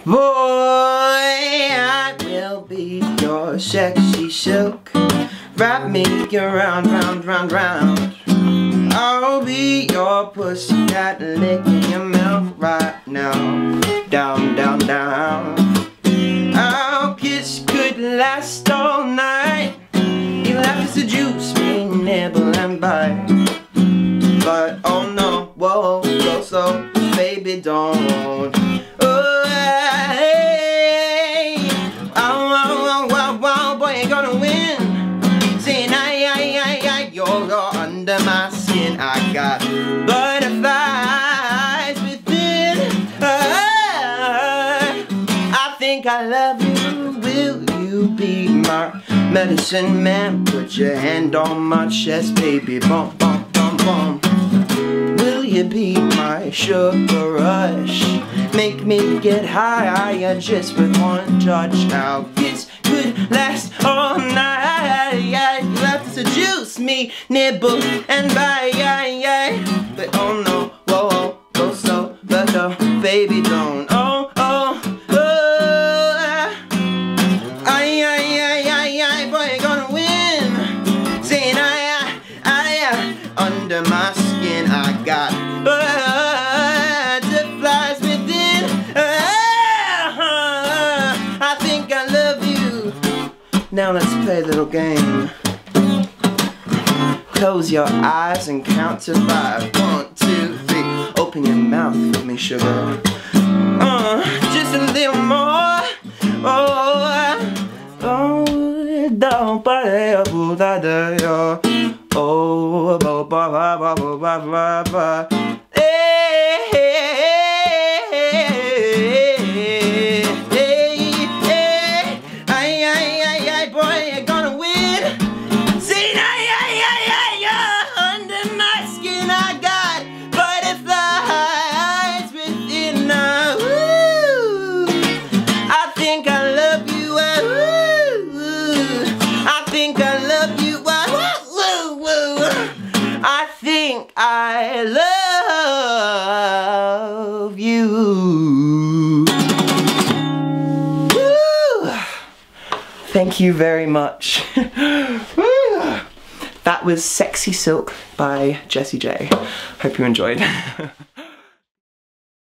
Boy, I will be your sexy silk. Wrap me around, round. I'll be your pussycat licking your mouth right now. Down. Our kiss could last all night. You'll have to seduce me, nibble and bite. But oh no, whoa, go slow, baby, don't. Oh, hey, oh, boy, you're gonna win. Saying, you're under my skin. I got butterflies within. I think I love you. Will you be my medicine man? Put your hand on my chest, baby. Bump. Will you be my sugar rush? Make me get higher just with one touch. Our kiss could last all night. You have to seduce me, nibble and bite. But oh no, whoa, go slow, but no, baby, don't. Oh, boy, you're gonna win. Saying under my skin, I got butterflies within. I think I love you. Now let's play a little game. Close your eyes and count to 5. 1, 2, 3. Open your mouth for me, sugar. Just a little more. Don't bother. Boy, you're gonna win. See, under my skin, I got butterflies within. I think I love you. I think I love you. I think I love you. Woo. Thank you very much. That was Sexy Silk by Jessie J. Hope you enjoyed.